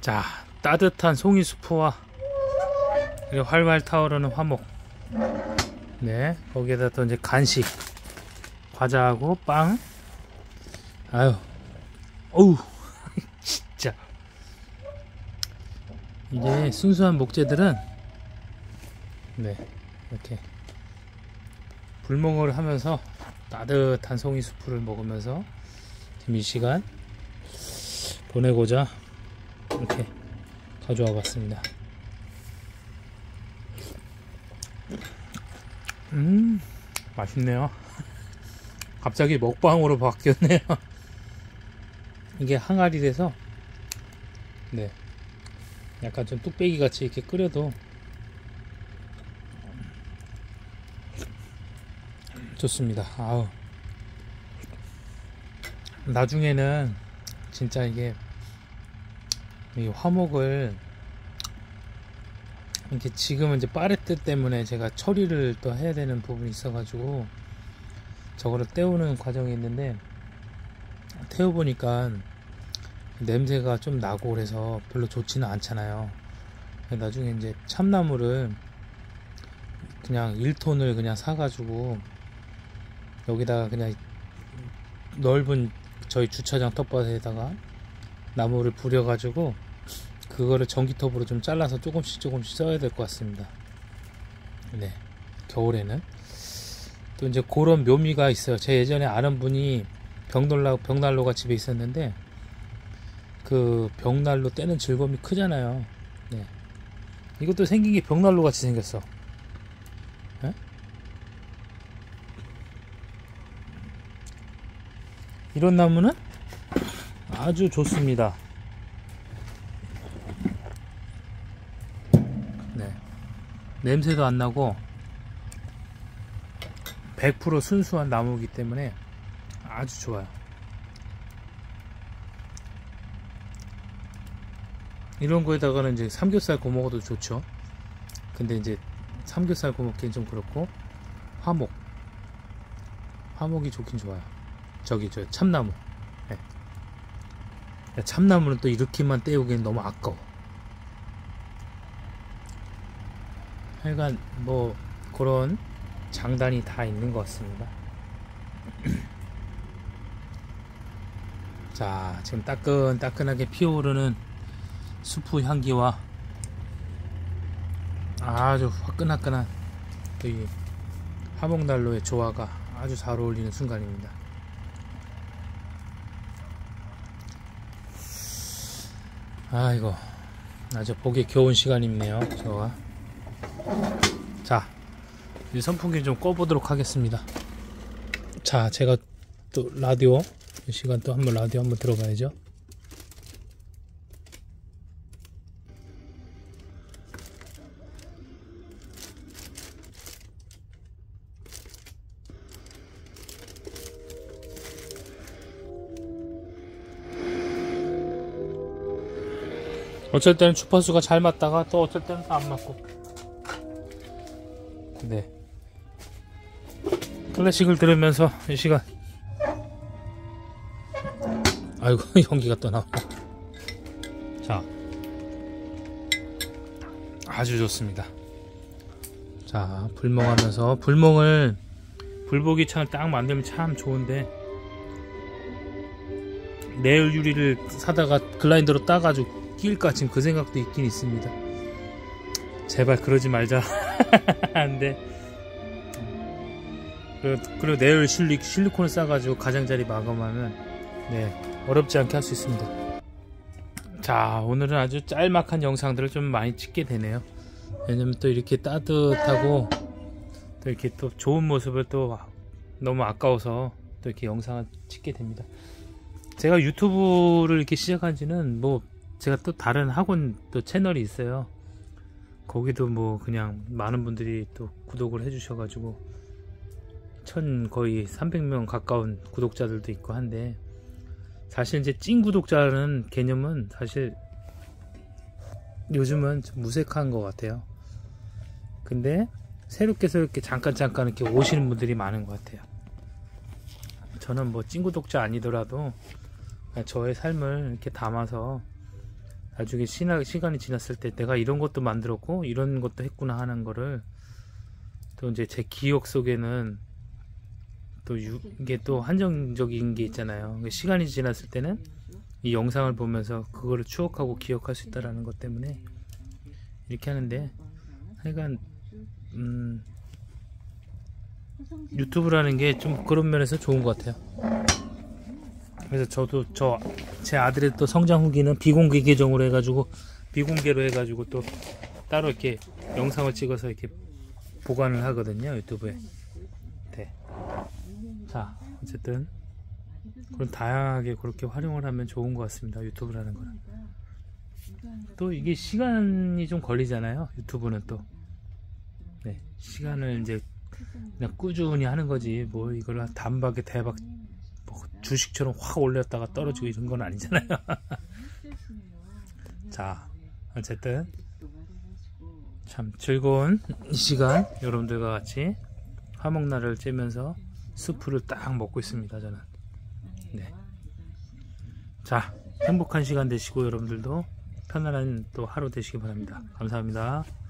자, 따뜻한 송이수프와 그리고 활활 타오르는 화목. 네, 거기에다 또 이제 간식, 과자하고 빵. 아유, 어우, 진짜. 이게 순수한 목재들은 네, 이렇게 불멍을 하면서 따뜻한 송이수프를 먹으면서 지금 이 시간 보내고자 이렇게 가져와 봤습니다. 맛있네요. 갑자기 먹방으로 바뀌었네요. 이게 항아리 돼서 네, 약간 좀 뚝배기 같이 이렇게 끓여도 좋습니다. 아우, 나중에는 진짜 이게 이 화목을 이렇게 지금은 이제 파레트 때문에 제가 처리를 또 해야 되는 부분이 있어가지고 저거를 떼우는 과정이 있는데, 태워보니까 냄새가 좀 나고 그래서 별로 좋지는 않잖아요. 나중에 이제 참나무를 그냥 1톤을 그냥 사가지고 여기다가 그냥 넓은 저희 주차장 텃밭에다가 나무를 부려가지고 그거를 전기톱으로 좀 잘라서 조금씩 써야 될 것 같습니다. 네, 겨울에는 또 이제 그런 묘미가 있어요. 제 예전에 아는 분이 벽난로가 집에 있었는데 그 벽난로 떼는 즐거움이 크잖아요. 네, 이것도 생긴 게 벽난로 같이 생겼어. 네? 이런 나무는 아주 좋습니다. 네, 냄새도 안 나고 100% 순수한 나무이기 때문에 아주 좋아요. 이런 거에다가는 이제 삼겹살 구워 먹어도 좋죠. 근데 이제 삼겹살 구워 먹기엔 좀 그렇고 화목이 좋긴 좋아요. 저 참나무. 네. 참나무는 또 이렇게만 떼우기엔 너무 아까워. 하여간 뭐 그런 장단이 다 있는 것 같습니다. 자, 지금 따끈따끈하게 피어오르는 수프 향기와 아주 화끈화끈한 이 화목난로의 조화가 아주 잘 어울리는 순간입니다. 아이고, 아주 보기 겨운 시간이네요. 저가. 자, 이 선풍기 좀 꺼보도록 하겠습니다. 자, 제가 또 라디오, 이 시간 또 한번 라디오 한번 들어봐야죠. 어쩔 때는 주파수가 잘 맞다가 또 어쩔 때는 안 맞고. 네, 클래식을 들으면서 이 시간, 아이고, 연기가 또 나와. 자, 아주 좋습니다. 자, 불멍하면서, 불보기 창을 딱 만들면 참 좋은데, 내열 유리를 사다가 글라인더로 따가지고 끼울까 지금 그 생각도 있긴 있습니다. 제발 그러지 말자. 근데 그리고 내열 실리콘을 싸가지고 가장자리 마감하면 네, 어렵지 않게 할 수 있습니다. 자, 오늘은 아주 짤막한 영상들을 좀 많이 찍게 되네요. 왜냐면 또 이렇게 따뜻하고 또 이렇게 또 좋은 모습을 또 너무 아까워서 또 이렇게 영상을 찍게 됩니다. 제가 유튜브를 이렇게 시작한 지는 뭐 제가 또 다른 학원 또 채널이 있어요. 거기도 뭐 그냥 많은 분들이 또 구독을 해주셔가지고 거의 300명 가까운 구독자들도 있고 한데, 사실 이제 찐 구독자라는 개념은 사실 요즘은 좀 무색한 것 같아요. 근데 새롭게 잠깐 이렇게 오시는 분들이 많은 것 같아요. 저는 뭐 찐 구독자 아니더라도 저의 삶을 이렇게 담아서 나중에 시간이 지났을 때 내가 이런 것도 만들었고 이런 것도 했구나 하는 거를 또 이제 제 기억 속에는 또 이게 또 한정적인 게 있잖아요. 시간이 지났을 때는 이 영상을 보면서 그거를 추억하고 기억할 수 있다라는 것 때문에 이렇게 하는데, 하여간 유튜브라는 게 좀 그런 면에서 좋은 것 같아요. 그래서 저도 제 아들의 또 성장 후기는 비공개 계정으로 해가지고 비공개로 해가지고 또 따로 이렇게 영상을 찍어서 이렇게 보관을 하거든요, 유튜브에. 네. 자, 어쨌든 그런 다양하게 그렇게 활용을 하면 좋은 것 같습니다, 유튜브라는 거는. 또 이게 시간이 좀 걸리잖아요, 유튜브는 또. 네, 시간을 이제 그냥 꾸준히 하는 거지, 뭐 이걸 단박에 대박 뭐 주식처럼 확 올렸다가 떨어지고 이런 건 아니잖아요. 자, 어쨌든 참 즐거운 이 시간 여러분들과 같이 화목날을 쬐면서 수프를 딱 먹고 있습니다, 저는. 네. 자, 행복한 시간 되시고 여러분들도 편안한 또 하루 되시기 바랍니다. 감사합니다.